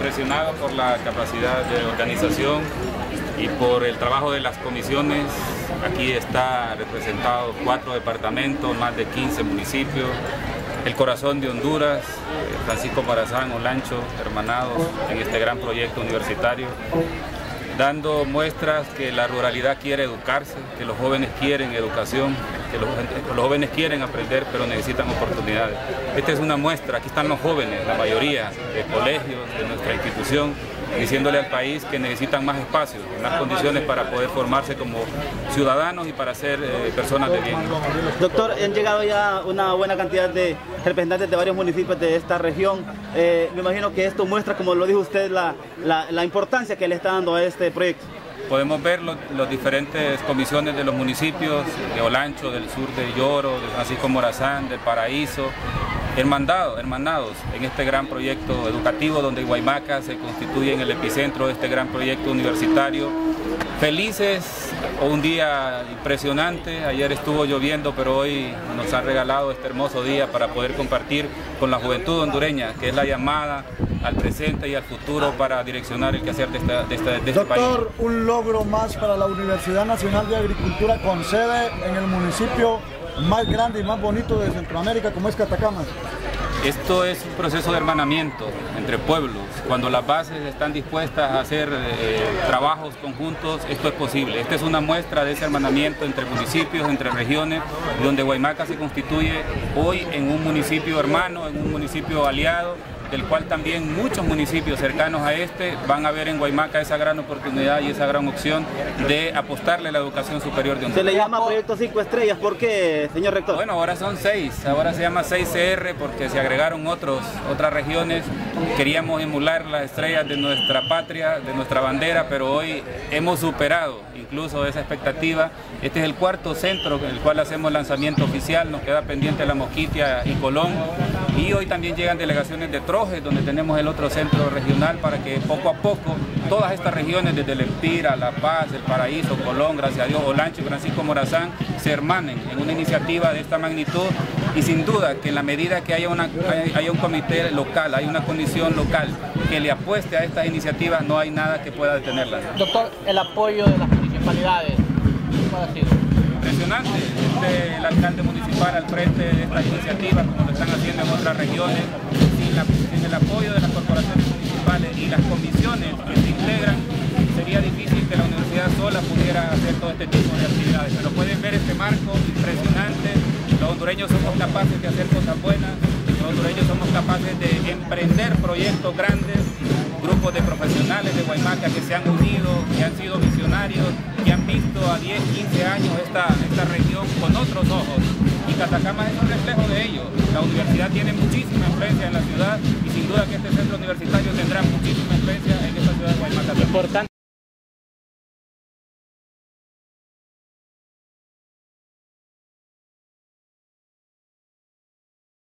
impresionado por la capacidad de organización y por el trabajo de las comisiones. Aquí está representado 4 departamentos, más de 15 municipios, el corazón de Honduras, Francisco Morazán, Olancho, hermanados en este gran proyecto universitario, dando muestras que la ruralidad quiere educarse, que los jóvenes quieren educación, que los jóvenes quieren aprender, pero necesitan oportunidades. Esta es una muestra, aquí están los jóvenes, la mayoría de colegios, de nuestra institución, diciéndole al país que necesitan más espacios, más condiciones para poder formarse como ciudadanos y para ser personas de bien. Doctor, han llegado ya una buena cantidad de representantes de varios municipios de esta región. Me imagino que esto muestra, como lo dijo usted, la importancia que le está dando a este proyecto. Podemos ver las diferentes comisiones de los municipios, de Olancho, del sur de Lloro, de Francisco Morazán, del Paraíso, hermanados en este gran proyecto educativo donde Guaymaca se constituye en el epicentro de este gran proyecto universitario. Felices, un día impresionante, ayer estuvo lloviendo, pero hoy nos han regalado este hermoso día para poder compartir con la juventud hondureña, que es la llamada al presente y al futuro para direccionar el quehacer de este Doctor, país. Doctor, un logro más para la Universidad Nacional de Agricultura con sede en el municipio más grande y más bonito de Centroamérica, como es Catacamas. Esto es un proceso de hermanamiento entre pueblos. Cuando las bases están dispuestas a hacer trabajos conjuntos, esto es posible. Esta es una muestra de ese hermanamiento entre municipios, entre regiones, donde Guaymaca se constituye hoy en un municipio hermano, en un municipio aliado, del cual también muchos municipios cercanos a este van a ver en Guaymaca esa gran oportunidad y esa gran opción de apostarle a la educación superior de Honduras. Se le llama Proyecto 5 Estrellas, ¿por qué, señor rector? Bueno, ahora son 6, ahora se llama 6CR porque se agregaron otras regiones. Queríamos emular las estrellas de nuestra patria, de nuestra bandera, pero hoy hemos superado incluso esa expectativa. Este es el 4º centro en el cual hacemos lanzamiento oficial, nos queda pendiente La Mosquitia y Colón, y hoy también llegan delegaciones de Trojes, donde tenemos el otro centro regional, para que poco a poco todas estas regiones, desde El Empira, La Paz, El Paraíso, Colón, gracias a Dios, Olancho y Francisco Morazán, se hermanen en una iniciativa de esta magnitud, y sin duda que en la medida que haya un comité local, hay una condición local que le apueste a estas iniciativas, no hay nada que pueda detenerlas. Doctor, el apoyo de las municipalidades, ¿cómo ha sido? Impresionante, el alcalde municipal al frente de esta iniciativa, como lo están haciendo en otras regiones, sin el apoyo de las corporaciones municipales y las comisiones que se integran, sería difícil que la universidad sola pudiera hacer todo este tipo de actividades. Pero pueden ver este marco impresionante. Los hondureños somos capaces de hacer cosas buenas, los hondureños somos capaces de emprender proyectos grandes, grupos de profesionales de Guaymaca que se han unido, que han sido visionarios, que han visto a 10, 15 años esta región con otros ojos. Y Catacamas es un reflejo de ello. La universidad tiene muchísima influencia en la ciudad y sin duda que este centro universitario tendrá muchísima influencia en esta ciudad de Guaymaca.